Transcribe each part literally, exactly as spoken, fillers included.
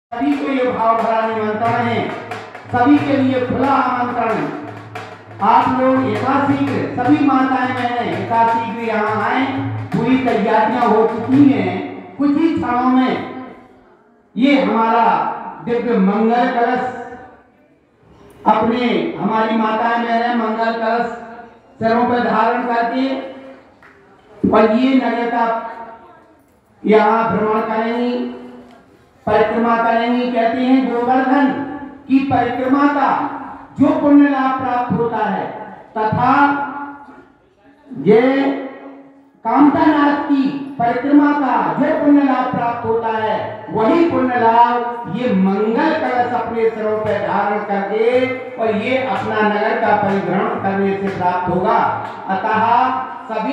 सभी को ये भाव भरा निमंत्रण है, सभी के लिए खुला आमंत्रण। आप लोग यथाशीघ्र सभी माताएं बहनें यथाशीघ्र यहाँ आए। पूरी तैयारियां हो चुकी हैं। कुछ ही क्षणों में ये हमारा दिव्य मंगल कलश अपने हमारी माताएं बहनें मंगल कलश सिरों पर धारण करके और ये नगर का यहाँ भ्रमण करेंगी, परिक्रमा करेंगी। कहते हैं गोवर्धन की परिक्रमा का जो पुण्य लाभ प्राप्त होता है तथा ये कामतानाथ की परिक्रमा का जो पुण्य लाभ प्राप्त होता है वही पुण्य लाभ ये मंगल कलश अपने सिरों पर धारण करके और ये अपना नगर का परिभ्रमण करने से प्राप्त होगा। अतः सभी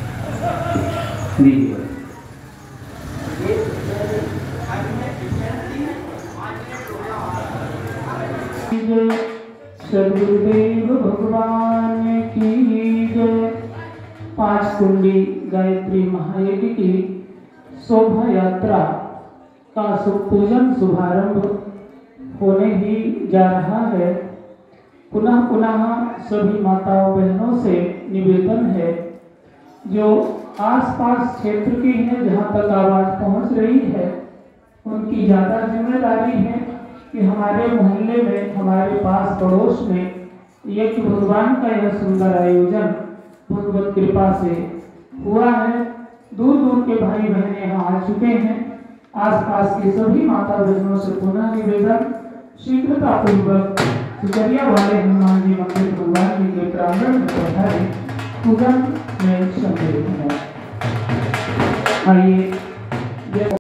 सदगुरुदेव भगवान की जय। पांच कुंडी गायत्री महायज्ञ की शोभा यात्रा का शुभ पूजन शुभारंभ होने ही जा रहा है। पुनः पुनः सभी माताओं बहनों से निवेदन है जो आसपास क्षेत्र की है जहाँ तक आवाज पहुँच रही है उनकी ज़्यादा जिम्मेदारी है कि हमारे मोहल्ले में हमारे पास पड़ोस में यज्ञ भगवान का यह सुंदर आयोजन भगवत कृपा से हुआ है। दूर दूर के भाई बहन यहाँ आ चुके हैं। आसपास के सभी माता बहनों से पुनः निवेदन शीघ्रता पूर्वक सुचरिया वाले हनुमान जी मंदिर भगवान जी के प्रांगण में पधारे पूजन में सम्मिलित है। आइए